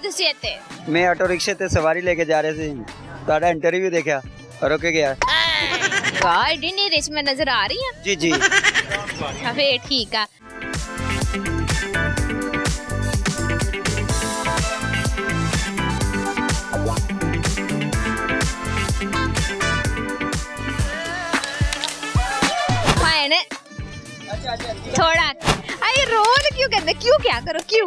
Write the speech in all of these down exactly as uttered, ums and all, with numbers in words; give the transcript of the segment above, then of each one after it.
ਤੁਸੀਂ ਇੱਥੇ? मैं ऑटो रिक्शे ते सवारी लेके जा रहे थे, ਤੁਹਾਡਾ इंटरव्यू देखा और रुक गया। वाह एडी नेरे च मैं नजर आ रही हूं। जी जी अच्छा फिर ठीक है। थोड़ा आई रोज क्यों कहते क्यों क्या करो क्यों।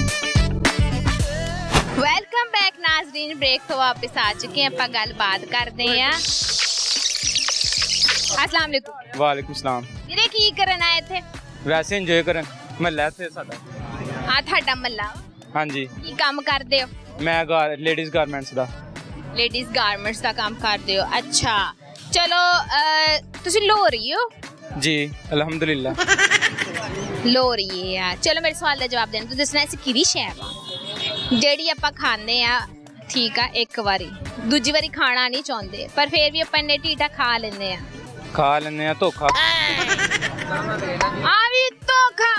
वेलकम बैक नाज़रीन, ब्रेक तो वापस आ चुके हैं, ਆਪਾਂ ਗੱਲਬਾਤ ਕਰਦੇ ਆ। अस्सलाम वालेकुम। वालेकुम सलाम। ਵੀਰੇ ਕੀ ਕਰਨ ਆਏ ਇੱਥੇ? वैसे इंजॉय ਕਰਨ ਮਹੱਲਾ ਤੇ ਸਾਡਾ। ਹਾਂ ਤੁਹਾਡਾ ਮਹੱਲਾ? ਹਾਂਜੀ। ਕੀ ਕੰਮ ਕਰਦੇ ਹੋ? ਮੈਂ ਲੇਡੀਜ਼ ਗਾਰਮੈਂਟਸ ਦਾ। ਲੇਡੀਜ਼ ਗਾਰਮੈਂਟਸ ਦਾ ਕੰਮ ਕਰਦੇ ਹੋ, ਅੱਛਾ ਚਲੋ ਤੁਸੀਂ ਲੋਰੀ ਹੋ? जी अल्हम्दुलिल्लाह। लोरी है। चलो मेरे सवाल का जवाब देना, तू दसना ऐसी किहड़ी शै वा जेहड़ी आपां खाने आ, ठीक है, एक बारी दूजी बारी खाना नहीं चाहते पर फिर भी अपन ने ढीठा खा लेने आ। खा लेने आ धोखा। आ भी धोखा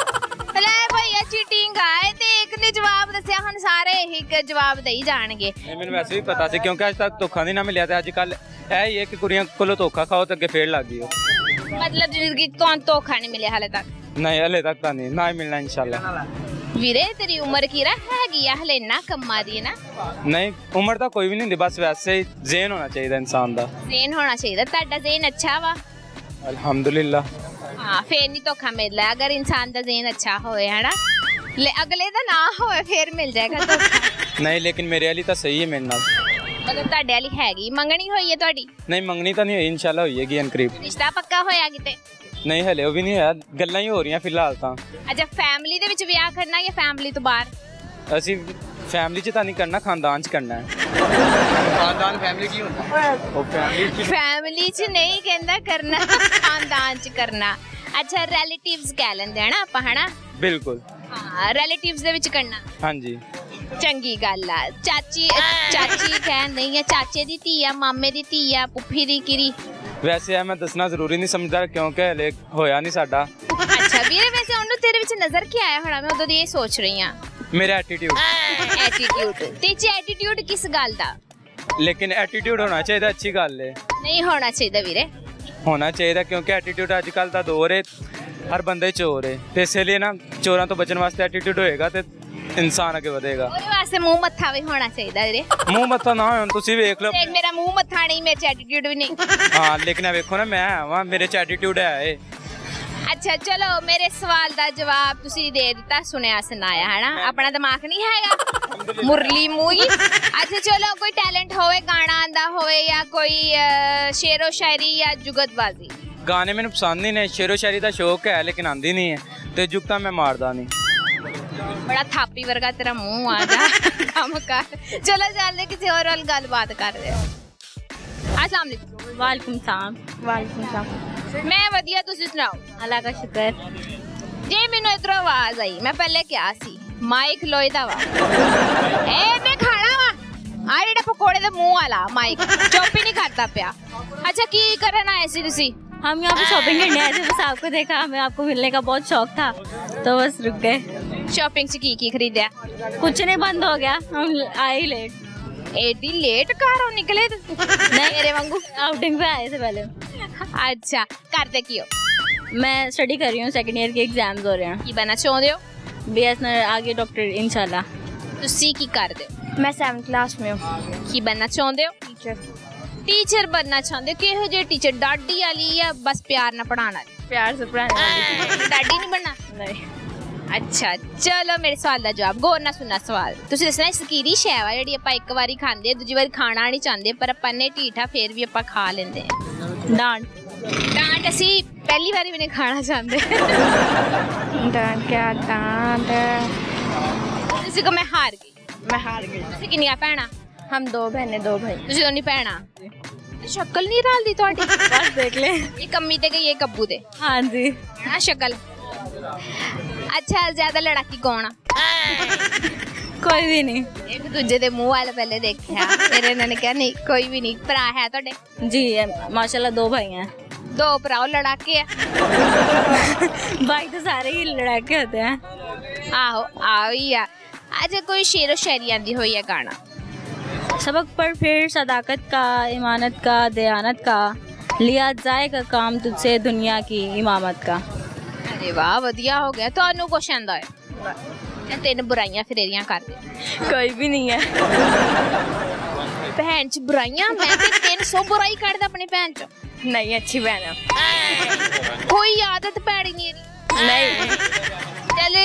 वा ले भैया चीटिंग आए ते एक ने जवाब दसिया, हुण सारे एक जवाब दई जाणगे। मैनूं वैसे भी पता सी क्योंकि अज तक धोखा नहीं ना मिलिया ते अजकल है ही है कि कुड़ियां कोलों धोखा खाओ तो अगे फेर लग गई। मतलब जिंदगी तो धोखा नहीं मिले हाले तक? नहीं हले तक तो नहीं, ना ही मिलना इंशाल्लाह। वीरे तेरी उम्र की हैगी है हले ना कम्मा दी ना? नहीं उम्र तो कोई भी नहीं होंदी, बस वैसे ही ज़हन होना चाहिए इंसान दा। ज़हन होना चाहिए, ਤੁਹਾਡਾ ज़हन अच्छा वा? अल्हम्दुलिल्लाह। हाँ फिर नहीं धोखा मिलता अगर इंसान दा ज़हन अच्छा होए है ना, अगले दा ना होए फिर मिल जाएगा धोखा। नहीं लेकिन मेरे वाली तो सही है मेरे नाल। मतलब ਤੁਹਾਡੇ ਵਾਲੀ ਹੈਗੀ? ਮੰਗਣੀ ਹੋਈ ਹੈ ਤੁਹਾਡੀ? नहीं मंगनी तो नहीं हुई, इंशाल्लाह होएगी अनकरीब। ਰਿਸ਼ਤਾ ਪੱਕਾ ਹੋਇਆ ਕਿਤੇ? नहीं हले वो भी नहीं होया, गल्लां ही हो रही फिलहाल तो। अच्छा फैमिली ਦੇ ਵਿੱਚ ਵਿਆਹ ਕਰਨਾ ਜਾਂ ਫੈਮਿਲੀ ਤੋਂ ਬਾਹਰ? ਅਸੀਂ फैमिली च तो नहीं करना, खानदान च करना है। खानदान फैमिली की होता है वो फैमिली च फैमिली च नहीं कहंदा करना, खानदान च करना। अच्छा रिलेटिव्स कह लेंदे हैं ना ਆਪਾਂ, है ना? बिल्कुल हाँ रिलेटिव्स ਦੇ ਵਿੱਚ करना। हाँ जी चंगी गल आ। चाची चाची कह नहीं है, चाचे दी धी आ, मामे दी धी आ, पुफी दी किरी? वैसे है मैं दसना जरूरी नहीं समझदा क्योंकि हले होया नहीं साडा। अच्छा ਵੀਰੇ वैसे ਉਹਨੂੰ ਤੇਰੇ ਵਿੱਚ ਨਜ਼ਰ ਕੀ ਆਇਆ ਹੋਣਾ? ਮੈਂ ਉਦੋਂ ਦੀ ਇਹ ਸੋਚ ਰਹੀ ਹਾਂ। मेरा एटीट्यूड। एटीट्यूड ਤੇ ਚ एटीट्यूड किस ਗੱਲ ਦਾ? लेकिन एटीट्यूड होना चाहिए, अच्छी गल है। नहीं होना चाहिए ਵੀਰੇ। होना चाहिए क्योंकि एटीट्यूड अजकल का दौर है, हर बंदे चोर है, तो इसलिए ना चोरों तो बचने वास्ते एटीट्यूड होएगा तो इंसान आगे बढ़ेगा। ਉਹਦੇ ਵਾਸਤੇ ਮੂੰਹ ਮੱਥਾ ਵੀ ਹੋਣਾ ਚਾਹੀਦਾ ਵੀਰੇ। ਮੂੰਹ ਮੱਥਾ ਨਾ ਹੋਣ ਤੁਸੀਂ ਵੇਖ ਲਓ। ਦੇਖ ਮੇਰਾ ਮੂੰਹ ਮੱਥਾ ਨਹੀਂ, ਮੇਰੇ ਚ ਐਟੀਟਿਊਡ ਵੀ ਨਹੀਂ। ਹਾਂ ਲੇਕਿਨ ਇਹ ਵੇਖੋ ਨਾ ਮੈਂ ਆਵਾਂ, ਮੇਰੇ ਚ ਐਟੀਟਿਊਡ ਹੈ ਏ। अच्छा चलो मेरे सवाल का जवाब तुसी दे दिता, सुनया सुनाया है ना, अपना दिमाग नहीं हैगा मुरली मूही। अच्छा चलो कोई टैलेंट होवे, गाना आंदा होवे या कोई शेरो शायरी या जुगतबाजी? गाने मैंने पसंद नहीं ने, शेरो शायरी का शौक है लेकिन आंदी नहीं है, तो जुगता मैं मारदा नहीं। बड़ा थापी वर्गा तेरा मुंह आ जा काम कर। चलो चलते किसी और वाल गलबात कर रहे हो। अस्सलाम वालेकुम। वालेकुम सलाम। वालेकुम सलाम। मैं वधिया, तुसी सुनाओ? अल्लाह का शुक्र। जे मैनू इधरों आवाज आई, मैं पहले क्या सी माइक लोई दा वा ए मैं खाना वा आ जेड़ा पकोड़े दे मुंह वाला माइक चुप ही नहीं करता पिया। अच्छा की करन आए सी तुसी? हम यहाँ पे शॉपिंग करने आए थे, बस आपको देखा, हमें आपको मिलने का बहुत शौक था तो बस रुक गए। शॉपिंग से की की खरीदा? कुछ नहीं, बंद हो गया, हम आए ही लेट। एडी लेट घरों निकले? नहीं मेरे वांगू आउटिंग पे आए थे पहले। अच्छा करते की हो? मैं स्टडी कर रही हूँ, सेकंड ईयर के एग्जाम्स हो रहे हैं। की बनना चाहते हो? बीएसएनएल आगे डॉक्टर इंशाल्लाह। तुसी की करदे हो? मैं सेवंथ क्लास में हूँ। की बनना चाहते हो? टीचर। टीचर बनना चाहते हो? किहो जे टीचर, डाडी वाली या बस प्यार ना पढ़ाना? प्यार से पढ़ाने वाली। डाडी नहीं बनना? नहीं। अच्छा चलो मेरे सवाल का जवाब गौर ना सुनना सवाल। तुसी दसना सकीरी शै वा जेहड़ी आपां एक बारी खांदे, दूजी बारी खाना नहीं चाहते पर अपन ने ढीठा फिर भी आपां खा लेंदे? डांट। डांट असी पहली बारी भी नहीं खाना चाहते। डांट क्या? डांट तुसी को मैं हार गई। मैं हार गई। तुसी किन्नियां भैणां? हम दो बहनें, दो भाई। तुसी दोनी भैणां? शक्ल नहीं रलदी तुहाडी? बस देख ले, ये कम्मी ते गई, ये कब्बू ते। हाँ जी ना शक्ल। अच्छा ज्यादा लड़ाकी कौन आ? कोई भी नहीं। एक दूजे दे मुंह वाले पहले देखा, फिर इन्होंने कहा नहीं कोई भी नहीं। भरा है तुहाडे? जी माशाल्लाह दो भाई हैं। दो भराओ लड़ाके है? भाई तो सारे ही लड़ाके होते हैं। आहो आओ ही आ। अच्छा कोई शेरो शायरी आंदी हो या गाना? सबक पर फिर सदाकत का, ईमानत का, दयानत का, लिया जाएगा काम तुझसे दुनिया की इमामत का। अरे वाह वधिया हो गया। ਤੁਹਾਨੂੰ ਕੁਛ ਆਂਦਾ ਹੈ? ਇਹ ਤਿੰਨ ਬੁਰਾਈਆਂ ਫਿਰ ਇਹਦੀਆਂ ਕਰਦੇ। कोई भी नहीं है। ਭੈਣ ਚ ਬੁਰਾਈਆਂ? ਮੈਂ ਤੇ ਤਿੰਨ ਸੌ ਬੁਰਾਈ ਕੱਢਦਾ ਆਪਣੀ ਭੈਣ ਚ। नहीं अच्छी बहन है। ਕੋਈ ਆਦਤ ਭੈੜੀ ਨਹੀਂ ਇਹਦੀ। नहीं चले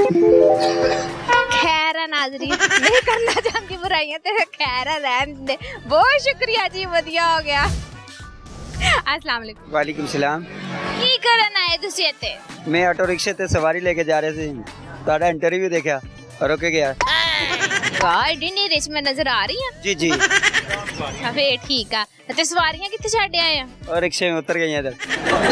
खैर है नाजरीन, नहीं करना चाहती बुराइयां तो खैर है, रहने दे। बहुत शुक्रिया जी, वधिया हो गया। अस्सलाम वालेकुम। वालेकुम सलाम। की करन आए तुसी इत्थे? मैं ऑटो रिक्शे ते सवारी लेके जा रहे थे, ਤੁਹਾਡਾ इंटरव्यू देखा और रुक गया। वाह एडी नेरे च मैं नजर आ रही हां। जी जी। अच्छा फिर ठीक है। ते सवारियां कित्थे छड्ड आए हैं? और रिक्शे में उतर गई इधर।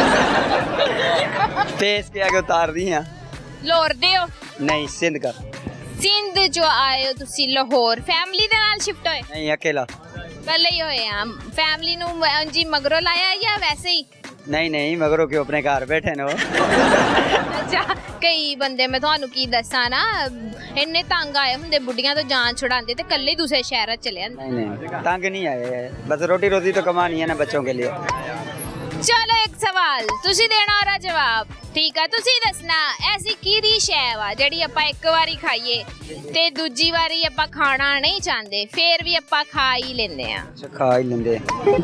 तेज के आगे उतार दी हैं। लाहौर दे हो? नहीं सिंध का। सिंध जो आए हो तुसी लाहौर फैमिली दे नाल शिफ्ट होए? नहीं अकेला। कल ही होए हैं। फैमिली नु जी मगरों लाया या वैसे ही? नहीं नहीं मगरों के अपने घर बैठे ने। अच्छा कई बंदे मैं ਤੁਹਾਨੂੰ ਕੀ ਦੱਸਾਂ ਨਾ ਇੰਨੇ ਤੰਗ ਆਏ ਹੁੰਦੇ ਬੁੱਢੀਆਂ ਤੋਂ ਜਾਨ ਛੁਡਾਉਂਦੇ ਤੇ ਕੱਲੇ दूसरे शहर चले जाते। नहीं नहीं तंग नहीं आए, बस रोटी रोटी तो कमानी है ना बच्चों के लिए। चलो एक सवाल ਤੁਸੀਂ ਦੇਣਾ ਉਹਦਾ ਜਵਾਬ, ਠੀਕ ਆ? ਤੁਸੀਂ ਦੱਸਣਾ ਐਸੀ ਕਿਹੜੀ ਸ਼ੈ ਵਾ ਜਿਹੜੀ ਆਪਾਂ ਇੱਕ ਵਾਰੀ ਖਾਈਏ ਤੇ ਦੂਜੀ ਵਾਰੀ ਆਪਾਂ ਖਾਣਾ ਨਹੀਂ ਚਾਹੁੰਦੇ ਫੇਰ ਵੀ ਆਪਾਂ ਖਾ ਹੀ ਲੈਂਦੇ ਆ? अच्छा खा ही लेंदे।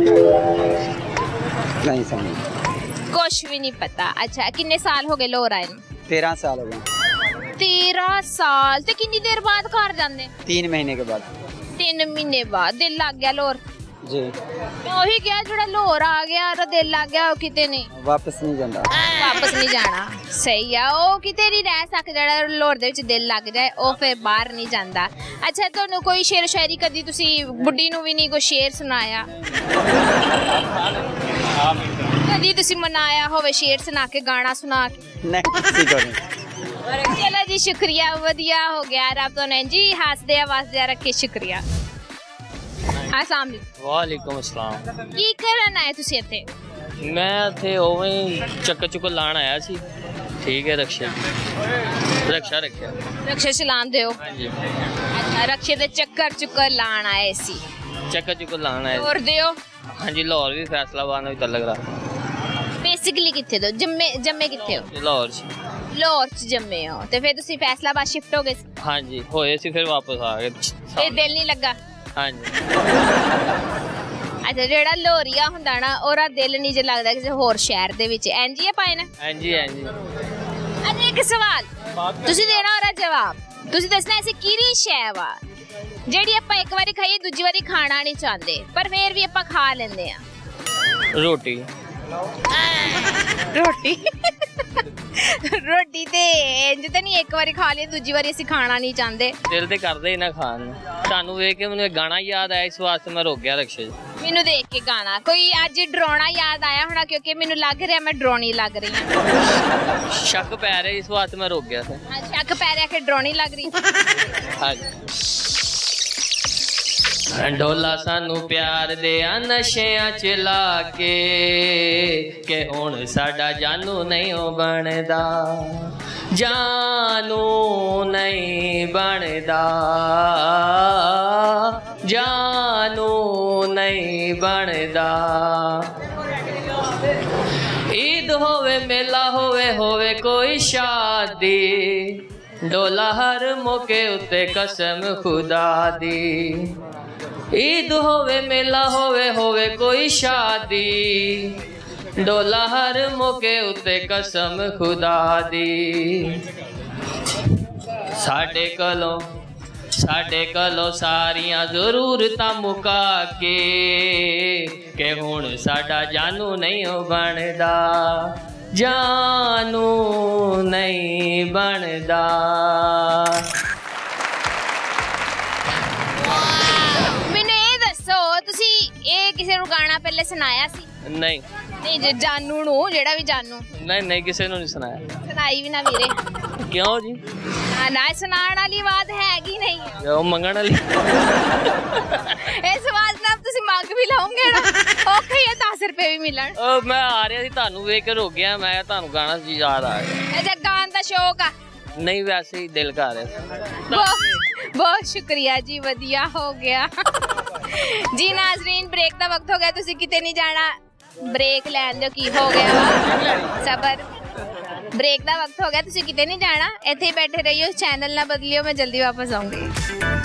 नहीं समझ। कुछ भी नहीं पता। अच्छा कितने साल हो गए लाहौर आए? तेरह साल हो गए। तेरह साल ते कितनी देर बाद घर जाते? तीन महीने के बाद। तीन महीने बाद दिल लग गया लाहौर? जी ਉਹੀ ਕਿਹਾ ਜਿਹੜਾ ਲਾਹੌਰ ਆ ਗਿਆ ਉਹਦਾ ਦਿਲ ਲੱਗ ਗਿਆ, ਉਹ ਕਿਤੇ ਨਹੀਂ वापस नहीं जाता। ਵਾਪਸ ਨਹੀਂ ਜਾਣਾ। ਸਹੀ ਆ, ਉਹ ਕਿਤੇ ਨਹੀਂ ਰਹਿ ਸਕਦਾ ਜਿਹੜਾ ਲਾਹੌਰ ਦੇ ਵਿੱਚ ਦਿਲ ਲੱਗ ਜਾਏ, ਉਹ ਫਿਰ ਬਾਹਰ ਨਹੀਂ ਜਾਂਦਾ। ਅੱਛਾ ਤੁਹਾਨੂੰ ਕੋਈ ਸ਼ੇਰ ਸ਼ਾਇਰੀ ਕਦੀ ਤੁਸੀਂ ਬੁੱਢੀ ਨੂੰ ਵੀ ਨਹੀਂ ਕੋਈ ਸ਼ੇਰ ਸੁਣਾਇਆ? ਕਦੀ ਤੁਸੀਂ ਮਨਾਇਆ ਹੋਵੇ ਸ਼ੇਰ ਸੁਣਾ ਕੇ, ਗਾਣਾ ਸੁਣਾ ਕੇ? नहीं किसी को नहीं। चलो जी शुक्रिया, वधिया हो गया। रब तो ने जी हसदे वसदे रखे। शुक्रिया। अस्सलाम वालेकुम अस्सलाम। की करन आए तुसी इत्थे? मैं इत्थे ओवें चक्कर चुक्कर लाण आया सी। ठीक है रक्षा रक्षा रखिया रक्षा चलान दे हो? जी। अच्छा रक्षे दे चक्कर चुक्कर लाण आए सी? चक्कर चुक्कर लाण आए। और दे हो? हाँ जी लाहौर भी फैसलाबाद में भी तलक रहा। बेसिकली किथे दो जम्मे जम्मे किथे हो? लाहौर से। लाहौर च जम्मे हो ते फिर तुसी फैसलाबाद शिफ्ट हो गए? हाँ जी होए सी फिर वापस आ गए। फिर दिल नहीं लगा? हाँ जी। अच्छा ਜਿਹੜਾ ਲੋਰੀਆ ਹੁੰਦਾ ਨਾ ਉਹਦਾ ਦਿਲ ਨਹੀਂ ਜੇ ਲੱਗਦਾ ਕਿਸੇ ਹੋਰ ਸ਼ਹਿਰ ਦੇ ਵਿੱਚ, ਇੰਜ ਹੀ ਪਾਏ ਨਾ? हाँ जी हाँ जी। ਅੱਛਾ ਇੱਕ ਸਵਾਲ ਤੁਸੀਂ ਦੇਣਾ ਉਹਦਾ ਜਵਾਬ, ਤੁਸੀਂ ਦੱਸਣਾ ਐਸੀ ਕਿਹੜੀ ਸ਼ੈ ਵਾ ਜਿਹੜੀ ਆਪਾਂ ਇੱਕ ਵਾਰੀ ਖਾਈਏ ਦੂਜੀ ਵਾਰੀ ਖਾਣਾ ਨਹੀਂ ਚਾਹੁੰਦੇ ਪਰ ਫਿਰ ਵੀ ਆਪਾਂ ਖਾ ਲੈਂਦੇ ਆ? रोटी। ਰੋਟੀ? ਰੋਟੀ ਤੇ ਇੰਜ ਤਾਂ ਨਹੀਂ ਇੱਕ ਵਾਰੀ ਖਾ ਲਈ ਦੂਜੀ ਵਾਰੀ ਅਸੀਂ ਖਾਣਾ ਨਹੀਂ ਚਾਹੁੰਦੇ? दिल ते करदे ही ना खान नूं। ਤੁਹਾਨੂੰ ਵੇਖ ਕੇ ਮੈਨੂੰ ਗਾਣਾ ਯਾਦ ਆਇਆ, ਇਸ ਵਾਸਤੇ ਮੈਂ ਰੁਕ ਗਿਆ ਰਕਸ਼ੇ 'ਚ। ਮੈਨੂੰ ਦੇਖ ਕੇ ਗਾਣਾ ਕੋਈ ਅੱਜ ਡਰਾਉਣਾ ਯਾਦ ਆਇਆ ਹੋਣਾ ਕਿਉਂਕਿ ਮੈਨੂੰ ਲੱਗ ਰਿਹਾ ਮੈਂ ਡਰਾਉਣੀ ਲੱਗ ਰਹੀ ਹਾਂ। ਸ਼ੱਕ ਪੈ ਰਿਹਾ, ਇਸ ਵਾਸਤੇ ਮੈਂ ਰੁਕ ਗਿਆ ਸੀ। ਸ਼ੱਕ ਪੈ ਰਿਹਾ ਕਿ ਡਰਾਉਣੀ ਲੱਗ ਰਹੀ? ਹਾਂਜੀ। ਢੋਲਾ ਸਾਨੂੰ ਪਿਆਰ ਦੇ ਆ ਨਸ਼ਿਆਂ ਚ ਲਾ ਕੇ ਕਿ ਹੁਣ ਸਾਡਾ ਜਾਨੂ ਨਹੀਂ ਉਹ ਬਣਦਾ, ਜਾਨੂ ਨਹੀਂ ਬਣਦਾ, ਜਾਨੂ ਨਹੀਂ ਬਣਦਾ। ईद होवे मेला होवे होवे कोई शादी, डोला हर मौके उत्ते कसम खुदा दी। ईद होवे मेला होवे होवे कोई शादी, डोला हर मौके उत्ते कसम खुदा दी। साडे कोलों साडे कोलों सारियां जरूरतां मुका के कि हुण साडा जानू नहीं हो बनदा, जानू नहीं बनदा। मैनू ये दसो तुसी ये किसी नू गाना पहले सुनाया सी? नहीं नहीं जे जानू नू जेड़ा भी जानू नहीं नहीं किसी नू नहीं सुनाया। सुनाई भी ना वीरे। क्यों जी? ना ना सुनाण वाली बात हैगी नहीं है। जो मंगण वाली इस बात ना तुसी मंग भी लाओगे ना ओके ये दस रुपए भी मिलन। ओ मैं आ रहा सी ਤੁਹਾਨੂੰ ਵੇਖ ਕੇ ਰੁਕ ਗਿਆ, ਮੈਂ ਤੁਹਾਨੂੰ ਗਾਣਾ ਯਾਦ ਆ ਗਿਆ। अच्छा गान दा शौक आ? नहीं वैसे ही दिल कर रहा वो बहुत शुक्रिया जी, वधिया हो गया। जी नाजरीन, ब्रेक का वक्त हो गया, तुसी किते नहीं जाना, ब्रेक लैन दो, की हो गया सबर, ब्रेक का वक्त हो गया, तुसी किते नहीं जाना, इत्थे ही बैठे रहियो, चैनल ना बदलियो, मैं जल्दी वापस आऊंगी।